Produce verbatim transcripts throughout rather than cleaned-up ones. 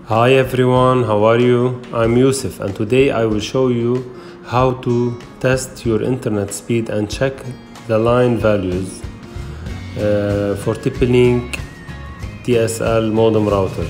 Hi everyone, how are you? I'm Yusuf and today I will show you how to test your internet speed and check the line values uh, for TP-Link D S L modem router.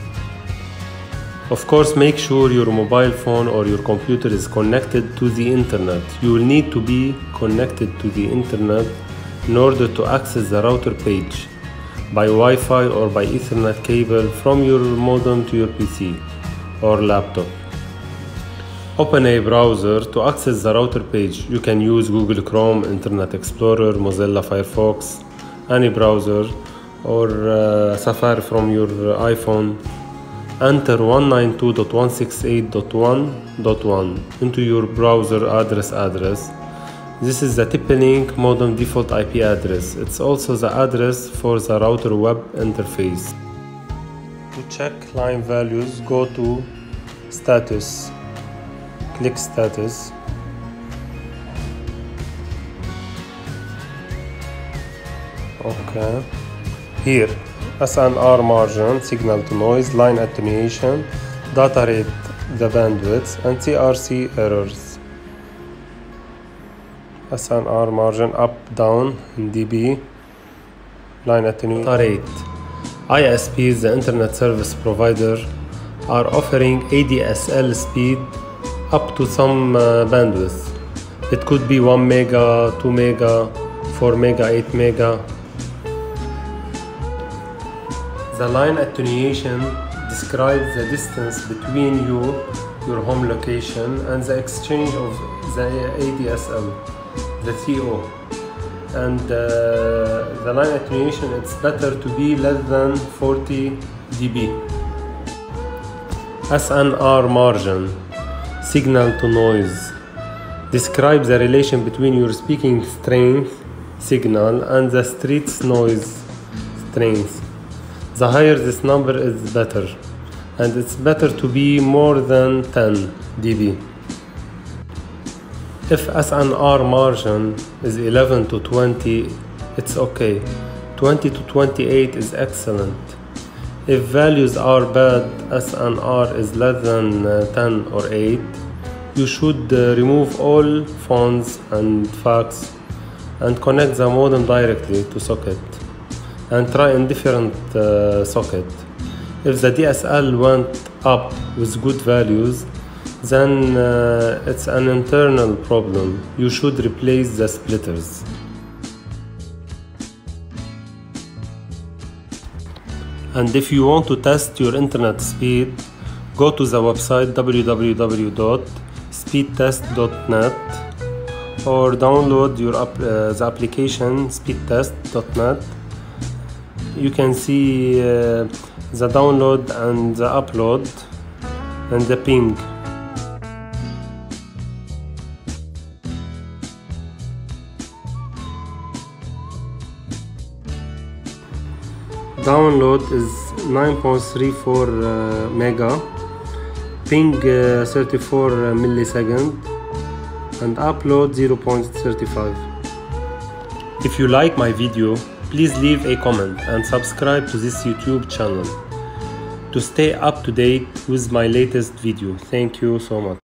Of course, make sure your mobile phone or your computer is connected to the internet. You will need to be connected to the internet in order to access the router page by Wi-Fi or by Ethernet cable from your modem to your P C or laptop. Open a browser to access the router page. You can use Google Chrome, Internet Explorer, Mozilla Firefox, any browser, or uh, Safari from your iPhone. Enter one ninety-two dot one sixty-eight dot one dot one into your browser address address. This is the TP-Link modem default I P address. It's also the address for the router web interface. To check line values, go to Status. Click Status. Okay. Here, S N R margin, signal to noise, line attenuation, data rate, the bandwidth, and C R C errors. S N R margin up, down in dB, line attenuation, data rate. I S Ps, the internet service provider, are offering A D S L speed up to some uh, bandwidth. It could be one mega, two mega, four mega, eight mega. The line attenuation describes the distance between you, your home location, and the exchange of the A D S L, the C O. And uh, the line attenuation, it's better to be less than forty dB. S N R margin, signal to noise, describes the relation between your speaking strength signal and the street's noise strength. The higher this number is better, and it's better to be more than ten dB. If S N R margin is eleven to twenty, it's okay. twenty to twenty-eight is excellent. If values are bad, S N R is less than ten or eight, you should uh, remove all phones and fax and connect the modem directly to socket and try a different uh, socket. If the D S L went up with good values, then uh, it's an internal problem. You should replace the splitters. And if you want to test your internet speed, go to the website w w w dot speed test dot net or download your app, uh, the application speed test dot net. You can see uh, the download and the upload and the ping. Download is nine point three four uh, mega, ping uh, thirty-four millisecond, and upload zero point three five. If you like my video, please leave a comment and subscribe to this YouTube channel to stay up to date with my latest video. Thank you so much.